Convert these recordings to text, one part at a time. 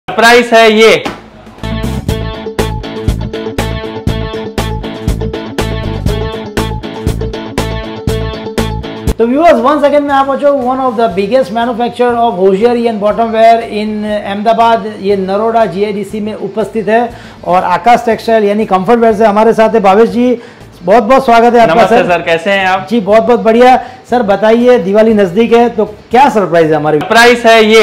Price है ये। तो व्यूअर्स, वंस अगेन मैं आप one of the biggest manufacturer of hosiery and bottom wear in Ahmedabad, ये नरोडा GIDC में उपस्थित है। और आकाश टेक्सटाइल यानी कंफर्ट वेयर से हमारे साथ है भावेश जी। बहुत बहुत स्वागत है आपका। नमस्ते सर, कैसे हैं आप? जी बहुत बहुत बढ़िया सर। बताइए, दिवाली नजदीक है तो क्या सरप्राइज है हमारे? प्राइस है ये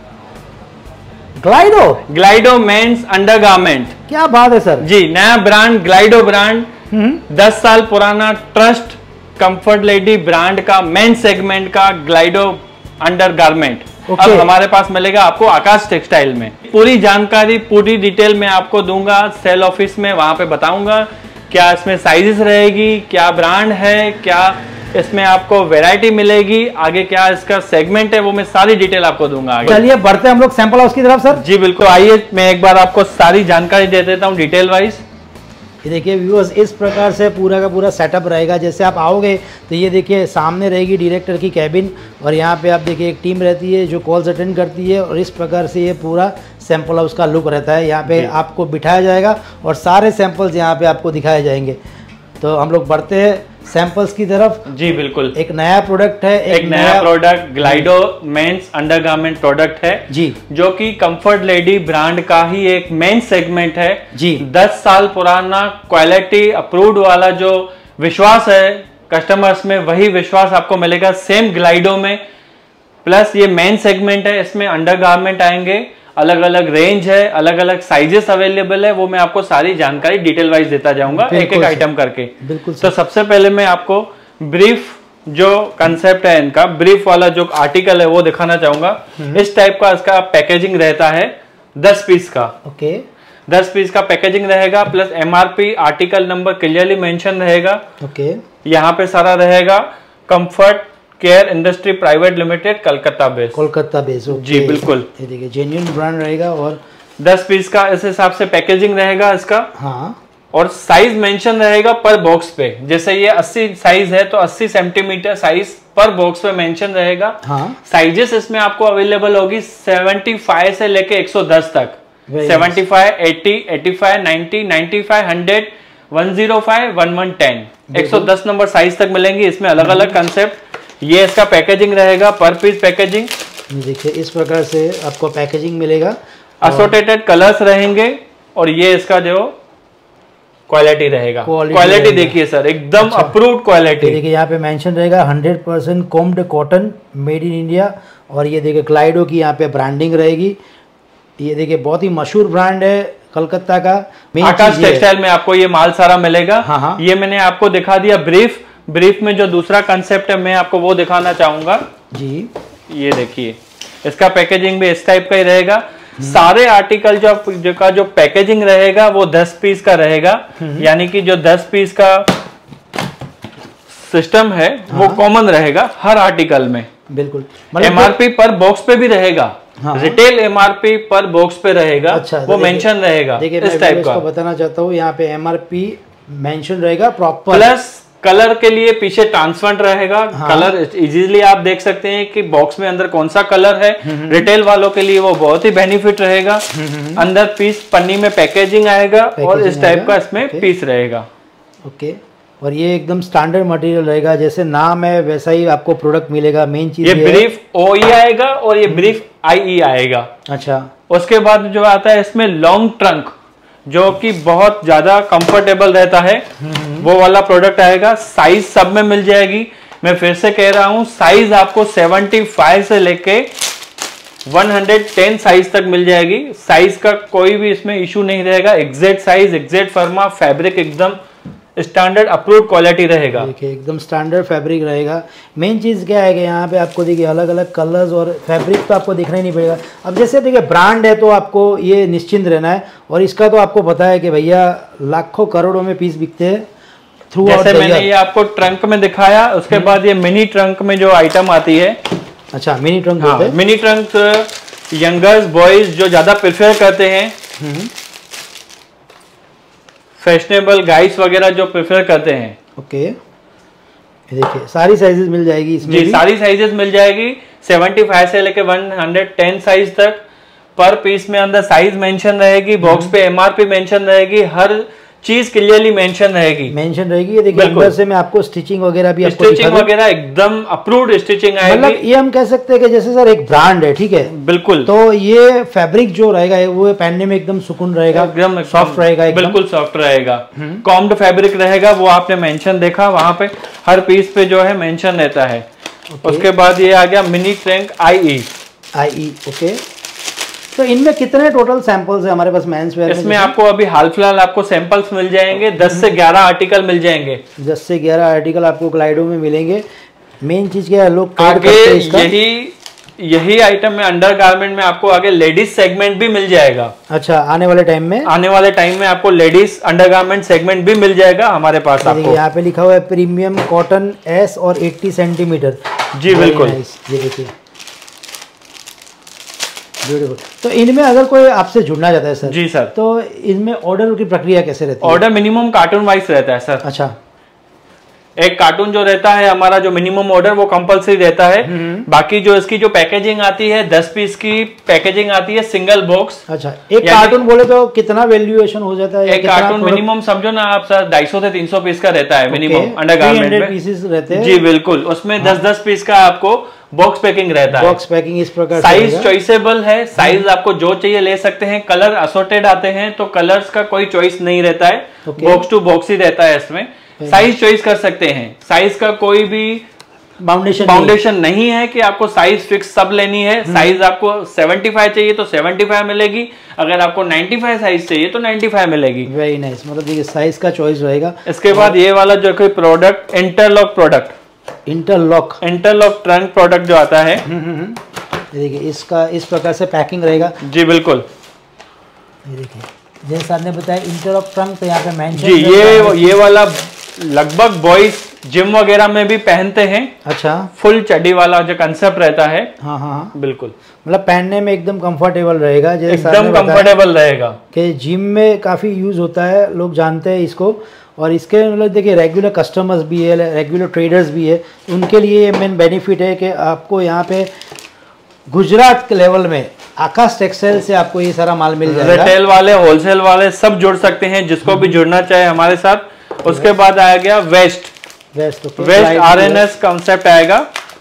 ग्लाइडो मेंस अंडरगारमेंट। क्या बात है सर जी, नया ब्रांड ग्लाइडो ब्रांड, 10 साल पुराना ट्रस्ट कंफर्ट लेडी ब्रांड का मेन सेगमेंट का ग्लाइडो अंडरगारमेंट अब हमारे पास मिलेगा आपको आकाश टेक्सटाइल में। पूरी जानकारी, पूरी डिटेल में आपको दूंगा सेल ऑफिस में, वहां पे बताऊंगा क्या इसमें साइजेस रहेगी, क्या ब्रांड है, क्या इसमें आपको वैरायटी मिलेगी, आगे क्या इसका सेगमेंट है, वो मैं सारी डिटेल आपको दूंगा आगे। चलिए बढ़ते हैं हम लोग सैंपल हाउस की तरफ सर। जी बिल्कुल, आइए मैं एक बार आपको सारी जानकारी दे देता हूँ डिटेल वाइज। ये देखिए व्यूअर्स, इस प्रकार से पूरा का पूरा सेटअप रहेगा। जैसे आप आओगे तो ये देखिए सामने रहेगी डायरेक्टर की कैबिन, और यहाँ पे आप देखिए एक टीम रहती है जो कॉल्स अटेंड करती है, और इस प्रकार से ये पूरा सैंपल हाउस का लुक रहता है। यहाँ पे आपको बिठाया जाएगा और सारे सैंपल्स यहाँ पे आपको दिखाए जाएंगे। तो हम लोग बढ़ते हैं सैंपल्स की तरफ। जी बिल्कुल, एक नया प्रोडक्ट है, एक नया product Glido men's undergarment product है जी, जो कि कंफर्ट लेडी ब्रांड का ही एक मेन सेगमेंट है जी। 10 साल पुराना क्वालिटी अप्रूव्ड वाला जो विश्वास है कस्टमर्स में, वही विश्वास आपको मिलेगा सेम ग्लाइडो में। प्लस ये मेन सेगमेंट है, इसमें अंडरगारमेंट आएंगे, अलग अलग रेंज है, अलग अलग साइजेस अवेलेबल है, वो मैं आपको सारी जानकारी डिटेल वाइज देता जाऊंगा एक एक आइटम करके। बिल्कुल। तो सबसे पहले मैं आपको ब्रीफ जो कंसेप्ट है इनका, ब्रीफ वाला जो आर्टिकल है वो दिखाना चाहूंगा। इस टाइप का इसका पैकेजिंग रहता है 10 पीस का। ओके, 10 पीस का पैकेजिंग रहेगा, plus MRP article number clearly mention रहेगा। ओके, यहाँ पे सारा रहेगा comfort care industry private limited Kolkata base. Kolkata base, जी बिल्कुल। ये देखिए जेन्युइन ब्रांड रहेगा, और 10 पीस का इस हिसाब से पैकेजिंग रहेगा इसका। हाँ, और साइज मेंशन रहेगा पर बॉक्स पे। जैसे ये 80 साइज है तो 80 सेंटीमीटर साइज पर बॉक्स पे मेंशन रहेगा। हाँ। साइजेस इसमें आपको अवेलेबल होगी 75 से लेके 110 तक। 75, 80, 85, 90, 95, 100, 105, 1110, 110 नंबर साइज तक मिलेंगी इसमें अलग अलग कंसेप्ट। ये इसका पैकेजिंग रहेगा, पर पीस पैकेजिंग। देखिए इस प्रकार से आपको पैकेजिंग मिलेगा, एसोसिएटेड कलर्स रहेंगे, और ये इसका जो क्वालिटी रहेगा, क्वालिटी देखिए सर एकदम अप्रूव्ड क्वालिटी। देखिए यहाँ पे मेंशन रहेगा 100% combed cotton made in India, और ये देखिए ग्लाइडो की यहाँ पे ब्रांडिंग रहेगी। ये देखिए बहुत ही मशहूर ब्रांड है कलकत्ता का। आकाश टेक्सटाइल में आपको ये माल सारा मिलेगा। हाँ। ये मैंने आपको दिखा दिया ब्रीफ। ब्रीफ में जो दूसरा कंसेप्ट है मैं आपको वो दिखाना चाहूंगा जी। ये देखिए इसका पैकेजिंग भी इस टाइप का ही रहेगा। सारे आर्टिकल जो पैकेजिंग रहेगा वो 10 पीस का रहेगा, यानी कि जो 10 पीस का सिस्टम है वो कॉमन रहेगा हर आर्टिकल में। बिल्कुल। MRP पर बॉक्स पे भी रहेगा। रिटेल MRP पर बॉक्स पे रहेगा। अच्छा, वो मेंशन रहेगा इस टाइप का। बताना चाहता हूँ यहाँ पे MRP मेंशन रहेगा प्रॉपर। प्लस कलर के लिए पीछे ट्रांसपेरेंट रहेगा। कलर इजीली आप देख सकते हैं कि बॉक्स में अंदर कौन सा कलर है। रिटेल वालों के लिए वो बहुत ही बेनिफिट रहेगा। अंदर पीस पन्नी में पैकेजिंग आएगा, और इस टाइप का इसमें पीस रहेगा। ओके, और ये एकदम स्टैंडर्ड मटेरियल रहेगा, जैसे नाम है वैसा ही आपको प्रोडक्ट मिलेगा। मेन चीज ये ब्रीफ OE आएगा और ये ब्रीफ IE आएगा। अच्छा, उसके बाद जो आता है इसमें लॉन्ग ट्रंक, जो कि बहुत ज्यादा कंफर्टेबल रहता है, वो वाला प्रोडक्ट आएगा। साइज सब में मिल जाएगी। मैं फिर से कह रहा हूं, साइज आपको 75 से लेके 110 साइज तक मिल जाएगी। साइज का कोई भी इसमें इशू नहीं रहेगा। एग्जैक्ट साइज, एग्जैक्ट फर्मा, फैब्रिक एकदम स्टैंडर्ड अप्रूव्ड क्वालिटी रहेगा। देखिए एकदम स्टैंडर्ड फैब्रिक रहेगा। मेन चीज़ क्या है कि यहाँ पे आपको देखिए अलग अलग कलर्स और फैब्रिक तो आपको दिखना ही नहीं पड़ेगा। अब जैसे देखिए ब्रांड है तो आपको ये निश्चिंत रहना है, और इसका तो आपको पता है कि भैया लाखों करोड़ों में पीस बिकते हैं थ्रू आउट। जैसे मैंने ये आपको ट्रंक में दिखाया, उसके बाद ये मिनी ट्रंक में जो आइटम आती है। अच्छा, mini trunk. Mini trunk youngers boys जो ज्यादा प्रेफर करते हैं, फैशनेबल गाइस वगैरह जो प्रेफर करते हैं। ओके, देखिए सारी साइजेस मिल जाएगी इसमें जी, सारी साइजेस मिल जाएगी 75 से लेके 110 साइज तक। पर पीस में अंदर साइज मेंशन रहेगी, बॉक्स पे एमआरपी मेंशन रहेगी, हर चीज क्लियरली मेंशन रहेगी। ये देखिए अंदर से मैं आपको स्टिचिंग वगैरह भी आपको स्टिचिंग वगैरह एकदम अप्रूव्ड स्टिचिंग आएगी। मतलब ये हम कह सकते हैं कि जैसे सर एक ब्रांड है, ठीक है, बिल्कुल। तो ये फैब्रिक जो रहेगा वो पहनने में एकदम सुकून रहेगा, एकदम सॉफ्ट रहेगा, बिल्कुल सॉफ्ट रहेगा। कॉम्ड फैब्रिक रहेगा, वो आपने मेंशन देखा वहां पे हर पीस पे जो है मेंशन रहता है। उसके बाद ये आ गया मिनी ट्रंक IE। ओके, तो इनमें कितने टोटल सैंपल्स है हमारे पास मेंस वेयर में? इसमें आपको अभी हाल फिलहाल आपको सैंपल्स मिल जाएंगे, 10 से 11 आर्टिकल मिल जाएंगे। 10 से 11 आर्टिकल आपको ग्लाइडो में मिलेंगे। मेन चीज क्या है, लोग आगे यही आइटम में अंडर गारमेंट में आपको आगे लेडीज सेगमेंट भी मिल जाएगा। अच्छा, आने वाले टाइम में आपको लेडीज अंडर गारमेंट सेगमेंट भी मिल जाएगा हमारे पास। आपको यहाँ पे लिखा हुआ है प्रीमियम कॉटन S और 80 सेंटीमीटर। जी बिल्कुल, ये देखिए ब्यूटीफुल। तो इनमें अगर कोई आपसे जुड़ना चाहता है सर, जी सर, तो इनमें ऑर्डर की प्रक्रिया कैसे रहती है? ऑर्डर मिनिमम कार्टून वाइज रहता है सर। अच्छा, एक कार्टून जो रहता है हमारा, जो मिनिमम ऑर्डर वो कंपलसरी रहता है। बाकी जो इसकी जो पैकेजिंग आती है 10 पीस की पैकेजिंग आती है सिंगल बॉक्स। अच्छा, एक कार्टून बोले तो कितना वैल्यूएशन हो जाता है? एक कार्टून मिनिमम समझो ना आप सर 250 से 300 पीस का रहता है मिनिमम अंडर गारमेंट में। पीसेस रहते हैं। जी बिल्कुल, उसमें 10-10 पीस का आपको बॉक्स पैकिंग रहता है। बॉक्स पैकिंग इस प्रकार। साइज चॉइसेबल है, साइज आपको जो चाहिए ले सकते हैं। कलर असोर्टेड आते हैं तो कलर्स का कोई चॉइस नहीं रहता है, बॉक्स टू बॉक्स ही रहता है। इसमें साइज चॉइस कर सकते हैं, साइज का कोई भी बाउंडेशन नहीं है कि आपको साइज फिक्स सब लेनी है। साइज आपको 75 चाहिए तो 75 मिलेगी, अगर आपको 95 साइज चाहिए तो 95 मिलेगी। वेरी नाइस, मतलब देखिए साइज का चॉइस रहेगा। इसके बाद ये वाला जो कोई प्रोडक्ट इंटरलॉक ट्रंक प्रोडक्ट जो आता है, देखिए इसका इस प्रकार से पैकिंग रहेगा। जी बिल्कुल, ये देखिए जैसे आपने बताया इंटरलॉक ट्रंक, तो यहाँ पे मेंशन जी ये वाला लगभग बॉयज जिम वगैरह में भी पहनते हैं। अच्छा, फुल चड्डी वाला जो कंसेप्ट रहता है। हाँ बिल्कुल, मतलब पहनने में एकदम कंफर्टेबल रहेगा, एकदम कंफर्टेबल रहेगा। कि जिम में काफी यूज होता है, लोग जानते हैं इसको। और इसके मतलब देखिए रेगुलर कस्टमर्स भी है, रेगुलर ट्रेडर्स भी है, उनके लिए मेन बेनिफिट है कि आपको यहाँ पे गुजरात के लेवल में आकाश टेक्सटाइल से आपको ये सारा माल मिल जाएगा। रिटेल वाले, होलसेल वाले सब जुड़ सकते हैं, जिसको भी जुड़ना चाहे हमारे साथ। उसके बाद आ गया वेस्ट RNS कॉन्सेप्ट आएगा।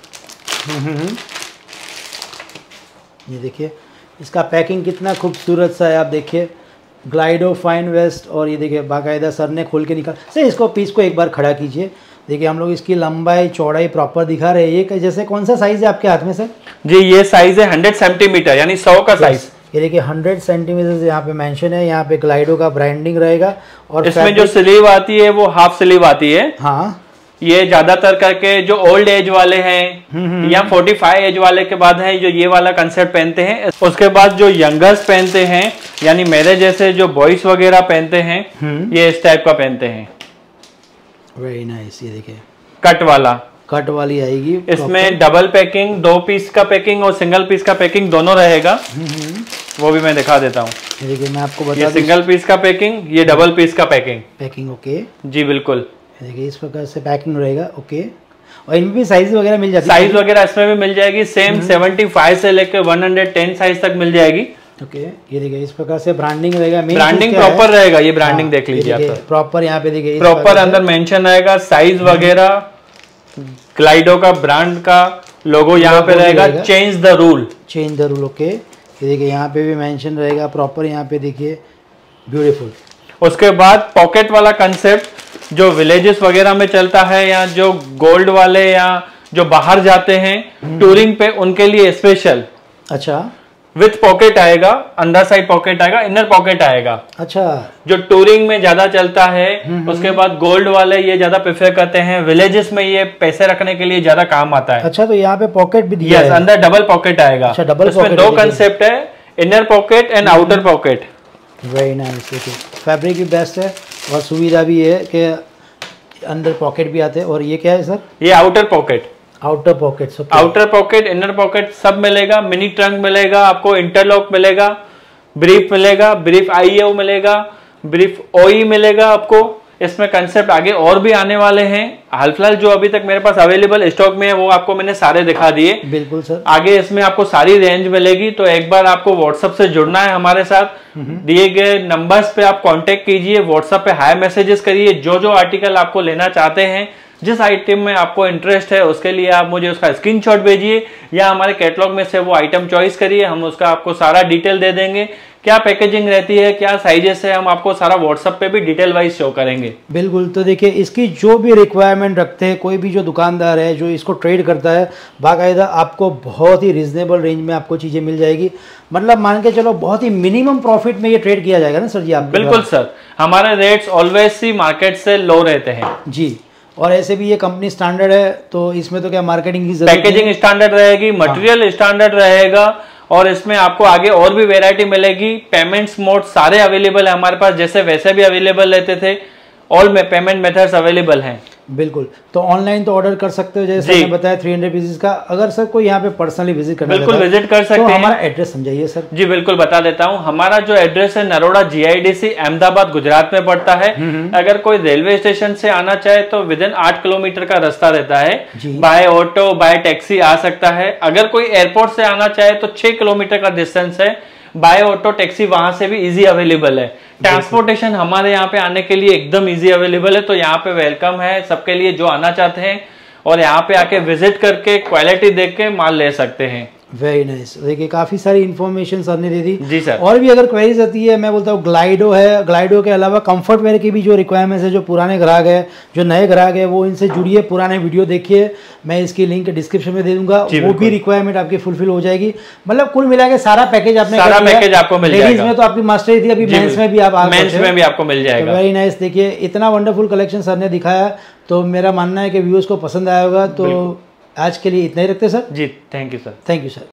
ये देखिए इसका पैकिंग कितना खूबसूरत सा है, आप देखिए ग्लाइडो फाइन वेस्ट। और ये देखिए बाकायदा सर ने खोल के निकाल सर, इसको पीस को एक बार खड़ा कीजिए। देखिए हम लोग इसकी लंबाई चौड़ाई प्रॉपर दिखा रहे हैं। ये जैसे कौन सा साइज है आपके हाथ में सर? जी ये साइज है 100 सेंटीमीटर, यानी 100 का साइज। ये देखिए 100 सेंटीमीटर यहाँ पे मेंशन है। यहाँ पे ग्लाइडो का ब्रांडिंग रहेगा। और इसमें जो स्लीव आती है वो हाफ स्लीव आती है। हाँ, ये ज्यादातर करके जो ओल्ड एज वाले हैं या 45 एज वाले के बाद हैं जो ये वाला कंसेप्ट पहनते हैं। उसके बाद जो यंगर्स पहनते हैं, यानी मेरे जैसे जो बॉयज वगैरह पहनते हैं, ये इस टाइप का पहनते हैं। वेरी नाइस, ये देखिए कट वाली आएगी। इसमें डबल पैकिंग, 2 पीस का पैकिंग और सिंगल पीस का पैकिंग दोनों रहेगा। वो भी मैं दिखा देता हूँ। देखिए मैं आपको बता दूं, ये सिंगल पीस का पैकिंग, ये डबल पीस का पैकिंग। ओके जी बिल्कुल, देखिए इस प्रकार से पैकिंग रहेगा। ओके, और इनमें भी साइज वगैरह मिल जाती है? साइज वगैरह इसमें भी मिल जाएगी, सेम 75 से लेकर 110 साइज तक मिल जाएगी। ओके, ये देखिए इस प्रकार से ब्रांडिंग रहेगा। ब्रांडिंग प्रॉपर रहेगा, ये ब्रांडिंग देख लीजिए आप प्रॉपर। यहाँ पे देखिए प्रॉपर अंदर मेंशन रहेगा, साइज वगैरह, ग्लाइडो का ब्रांड का लोगो यहाँ पे रहेगा। Change the rule. ओके, ये देखिए यहाँ पे भी मेंशन रहेगा प्रॉपर। यहाँ पे देखिए ब्यूटीफुल। उसके बाद पॉकेट वाला कंसेप्ट जो विलेजेस वगैरह में चलता है, या जो गोल्ड वाले या जो बाहर जाते हैं टूरिंग पे, उनके लिए स्पेशल। अच्छा, विथ पॉकेट आएगा, अंदर साइड पॉकेट आएगा, इनर पॉकेट आएगा। अच्छा, जो टूरिंग में ज्यादा चलता है। उसके बाद गोल्ड वाले ये ज्यादा प्रेफर करते हैं, विलेजेस में ये पैसे रखने के लिए ज्यादा काम आता है। अच्छा, तो यहाँ पे पॉकेट भी दिया है? अंदर डबल पॉकेट आएगा। अच्छा, डबल पॉकेट। 2 कंसेप्ट है, inner pocket and outer pocket. Very nice. Fabric भी बेस्ट है और सुविधा भी है कि अंदर पॉकेट भी आते हैं। और ये क्या है सर? ये outer pocket. Outer pocket, inner pocket सब मिलेगा। मिनी ट्रंक मिलेगा आपको, इंटरलॉक मिलेगा, ब्रीफ मिलेगा, ब्रीफ IEO मिलेगा, ब्रीफ OE मिलेगा आपको। इसमें कंसेप्ट आगे और भी आने वाले हैं। हाल फिलहाल जो अभी तक मेरे पास अवेलेबल स्टॉक में है वो आपको मैंने सारे दिखा दिए। बिल्कुल सर। आगे इसमें आपको सारी रेंज मिलेगी, तो एक बार आपको व्हाट्सएप से जुड़ना है हमारे साथ। दिए गए नंबर्स पे आप कांटेक्ट कीजिए, व्हाट्सएप पे हाई मैसेजेस करिए। जो आर्टिकल आपको लेना चाहते हैं, जिस आइटम में आपको इंटरेस्ट है, उसके लिए आप मुझे उसका स्क्रीनशॉट भेजिए या हमारे कैटलॉग में से वो आइटम चॉइस करिए। हम उसका आपको सारा डिटेल दे देंगे, क्या पैकेजिंग रहती है, क्या साइजेस है, हम आपको सारा व्हाट्सएप पे भी डिटेल वाइज शो करेंगे। बिल्कुल। तो देखिए, इसकी जो भी रिक्वायरमेंट रखते हैं, कोई भी जो दुकानदार है जो इसको ट्रेड करता है, बाकायदा आपको बहुत ही रिजनेबल रेंज में आपको चीज़ें मिल जाएगी। मतलब मान के चलो बहुत ही मिनिमम प्रॉफिट में ये ट्रेड किया जाएगा ना सर जी आप? बिल्कुल सर, हमारे रेट्स ऑलवेज ही मार्केट से लो रहते हैं जी। और ऐसे भी ये कंपनी स्टैंडर्ड है, तो इसमें तो क्या मार्केटिंग की जरूरत, पैकेजिंग स्टैंडर्ड रहेगी, मटेरियल स्टैंडर्ड रहेगा, और इसमें आपको आगे और भी वैरायटी मिलेगी। पेमेंट्स मोड सारे अवेलेबल है हमारे पास, जैसे वैसे भी अवेलेबल रहते थे। ऑल में पेमेंट मेथड्स अवेलेबल हैं। बिल्कुल। तो ऑनलाइन तो ऑर्डर कर सकते हो, जैसे मैंने बताया 300 पीसेस का। अगर सर कोई यहाँ पे पर्सनली विजिट करना बिल्कुल विजिट कर सकते हैं। तो हमारा एड्रेस समझाइए सर। जी बिल्कुल बता देता हूँ। हमारा जो एड्रेस है नरोड़ा GIDC अहमदाबाद गुजरात में पड़ता है। अगर कोई रेलवे स्टेशन से आना चाहे तो विदिन 8 किलोमीटर का रास्ता रहता है। बाय ऑटो बाय टैक्सी आ सकता है। अगर कोई एयरपोर्ट से आना चाहे तो 6 किलोमीटर का डिस्टेंस है। बाय ऑटो टैक्सी वहां से भी इजी अवेलेबल है। ट्रांसपोर्टेशन हमारे यहाँ पे आने के लिए एकदम इजी अवेलेबल है, तो यहाँ पे वेलकम है सबके लिए जो आना चाहते हैं, और यहाँ पे आके विजिट करके क्वालिटी देख के माल ले सकते हैं। Very nice. देखिए, काफी सारी इन्फॉर्मेशन सर ने दे दी जी सर। और भी अगर क्वेरीज आती है, मैं बोलता हूँ ग्लाइडो है, ग्लाइडो के अलावा कंफर्ट वेयर की भी जो रिक्वायरमेंट्स है, जो पुराने ग्राहक है, जो नए ग्राहक है, वो इनसे जुड़िए, पुराने वीडियो देखिए। मैं इसकी लिंक डिस्क्रिप्शन में दे दूंगा, वो भी रिक्वायरमेंट आपकी फुलफिल हो जाएगी। मतलब कुल मिला के सारा पैकेज आपने सारा पैकेज आपको मिल जाएगा। लेडीज में तो आपकी मास्टरी थी, अभी मेंस में भी मेंस में भी आपको मिल जाएगा। Very nice. देखिए, इतना वंडरफुल कलेक्शन सर ने दिखाया, तो मेरा मानना है कि व्यूअर्स को पसंद आया होगा। तो आज के लिए इतना ही रखते सर। जी thank you sir. Thank you sir.